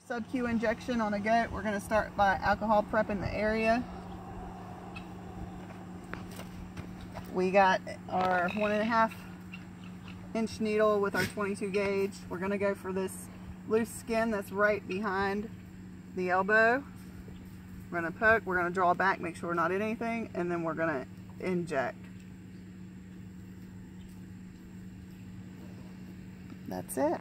Sub-Q injection on a goat. We're going to start by alcohol prepping the area. We got our 1.5 inch needle with our 22 gauge. We're going to go for this loose skin that's right behind the elbow. We're going to poke, we're going to draw back, make sure we're not in anything, and then we're going to inject. That's it.